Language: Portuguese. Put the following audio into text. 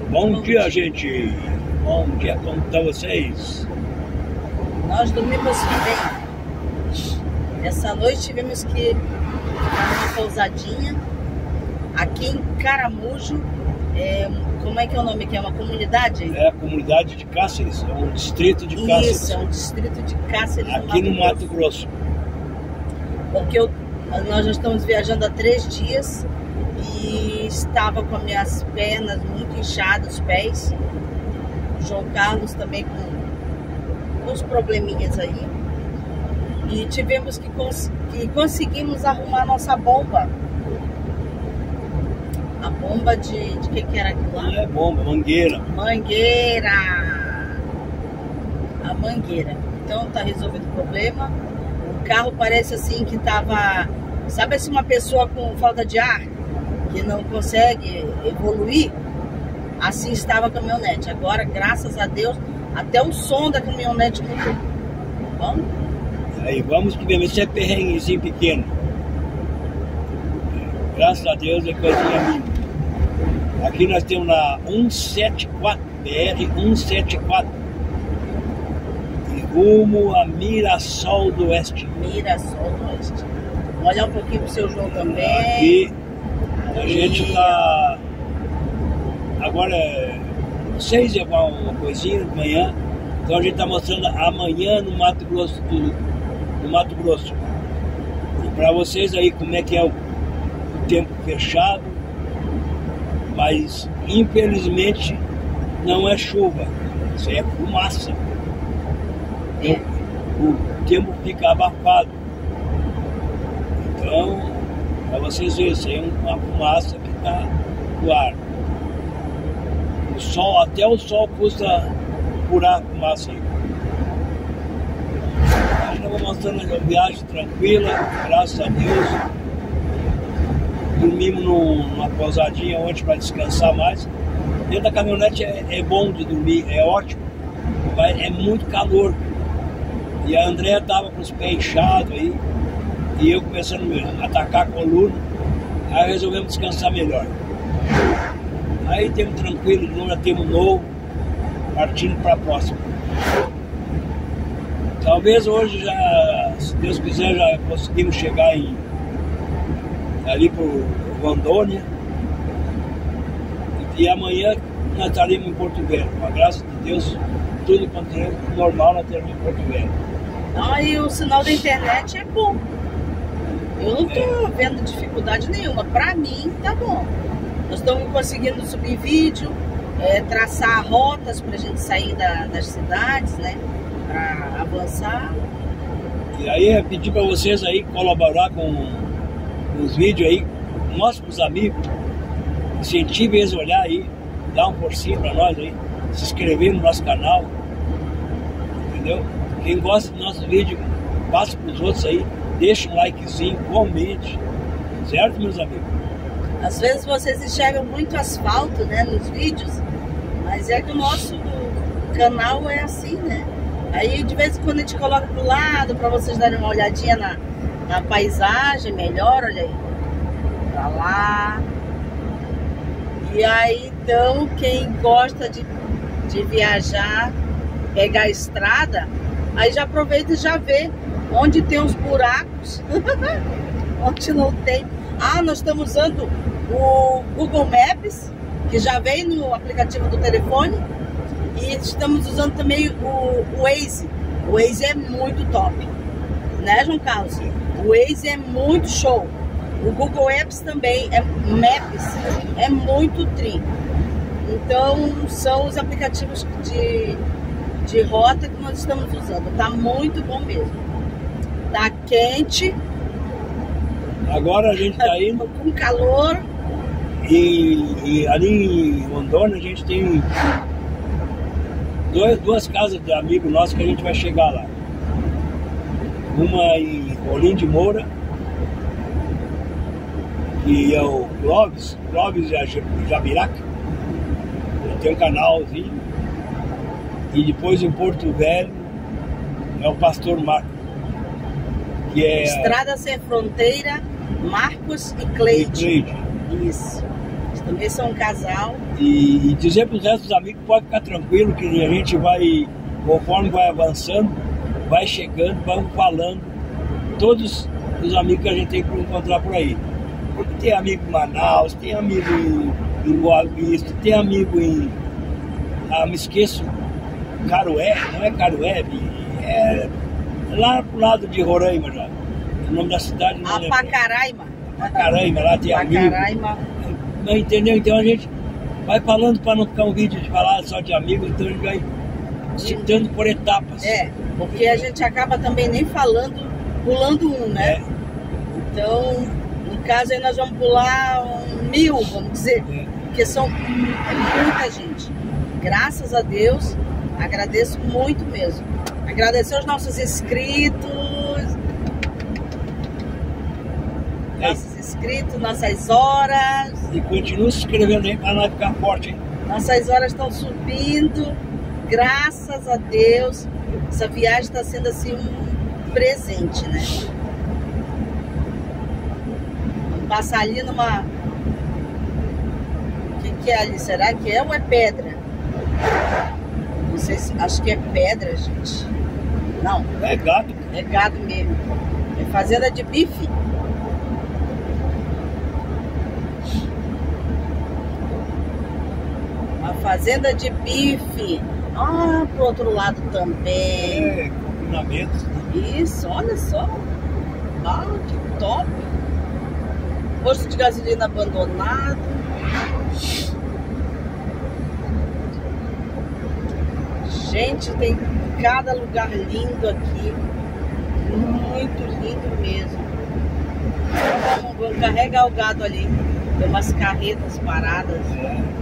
Bom dia, gente. Bom dia, como estão vocês? Nós dormimos bem. Essa noite tivemos que ficar numa pousadinha aqui em Caramujo. Como é que é o nome aqui? É uma comunidade? É a comunidade de Cáceres, é um distrito de Cáceres. Isso, é um distrito de Cáceres. Aqui no Mato Grosso. Porque nós já estamos viajando há 3 dias e estava com as minhas pernas muito inchadas, os pés. O João Carlos também com uns probleminhas aí. E tivemos que conseguimos arrumar nossa bomba. A bomba de que era aquilo lá? Não é bomba, mangueira. Mangueira! A mangueira. Então tá resolvido o problema. O carro parece assim que tava... Sabe assim, uma pessoa com falta de ar? Que não consegue evoluir? Assim estava a caminhonete. Agora, graças a Deus, até o som da caminhonete mudou. Vamos? Aí vamos que mesmo, esse é perrenguezinho pequeno. Graças a Deus é coisinha mínima. Aqui nós temos na 174, BR 174. E rumo a Mirassol do Oeste. Mirassol do Oeste. Vou olhar um pouquinho pro seu João também. Aqui a gente tá... Agora é 6 e uma coisinha de manhã. Então a gente tá mostrando amanhã no Mato Grosso no Mato Grosso. E para vocês aí como é que é o tempo fechado, mas infelizmente não é chuva, isso aí é fumaça. Então, o tempo fica abafado. Então, para vocês verem, isso aí é uma fumaça que está no ar. O sol, até o sol custa curar a fumaça aí. Eu vou mostrando uma viagem tranquila, graças a Deus. Dormimos numa pousadinha ontem para descansar mais. Dentro da caminhonete é bom de dormir, é ótimo, mas é muito calor. E a Andréia estava com os pés inchados aí, e eu começando a atacar a coluna, aí resolvemos descansar melhor. Aí temos tranquilo, já temos novo, partindo para a próxima. Talvez hoje já, se Deus quiser, já conseguimos chegar ali por Rondônia. E amanhã nós estaremos em Porto Velho. Com a graça de Deus, tudo continua normal, nós estaremos em Porto Velho. E o sinal da internet é bom. Eu não estou vendo dificuldade nenhuma. Para mim, tá bom. Nós estamos conseguindo subir vídeo, traçar rotas para a gente sair das cidades, né? Para avançar. E aí é pedir para vocês aí colaborar com os vídeos aí, mostre para os amigos, incentive eles a olhar aí, dá um forcinho para nós aí, se inscrever no nosso canal, entendeu? Quem gosta do nosso vídeo, passa para os outros aí, deixa um likezinho, comente, certo, meus amigos? Às vezes vocês enxergam muito asfalto, né, nos vídeos, mas é que o nosso canal é assim, né? Aí de vez em quando a gente coloca pro lado para vocês darem uma olhadinha na paisagem melhor, olha aí, pra lá. E aí então quem gosta de viajar, pegar a estrada, aí já aproveita e já vê onde tem os buracos, onde não tem. Nós estamos usando o Google Maps, que já vem no aplicativo do telefone. E estamos usando também o Waze. O Waze é muito top, né, João Carlos? O Waze é muito show. O Google Maps também é muito tri. Então são os aplicativos de rota que nós estamos usando. Tá muito bom mesmo. Tá quente. Agora a gente tá indo com calor. E ali em Rondônia a gente tem duas casas de amigo nosso que a gente vai chegar lá. Uma em Olim de Moura, que é o Clóvis Jabiraca. Ele tem um canalzinho. E depois em Porto Velho é o Pastor Marcos, que é Estrada Sem Fronteira, Marcos e Cleide. Isso. Também são um casal. E dizer para os restos dos amigos, pode ficar tranquilo, que a gente vai, conforme vai avançando, vai chegando, vamos falando, todos os amigos que a gente tem que encontrar por aí. Porque tem amigo em Manaus, tem amigo em Boa Vista, tem amigo em... me esqueço, Carué, não é Carué, é lá pro lado de Roraima já. O nome da cidade não é. Pacaraima. Pacaraima, lá tem amigo. Não entendeu? Então a gente vai falando para não ficar um vídeo de falar só de amigos, então a gente vai citando por etapas. Porque a gente acaba também nem falando, pulando um, né? Então, no caso aí nós vamos pular 1000, vamos dizer, porque são muita gente. Graças a Deus, agradeço muito mesmo. Agradecer aos nossos inscritos, nossas horas. E continue se inscrevendo aí para nós ficar forte, hein? Nossas horas estão subindo, graças a Deus. Essa viagem está sendo assim um presente, né? Vamos passar ali numa... O que é ali? Será que é ou é pedra? Não sei se... Acho que é pedra, gente. Não. É gado. É gado mesmo. É fazenda de bife. Uma fazenda de bife. Pro outro lado também. Confinamento. Isso, olha só. Que top. Posto de gasolina abandonado. Gente, tem cada lugar lindo aqui. Muito lindo mesmo. Então, vamos carregar o gado ali. Tem umas carretas paradas.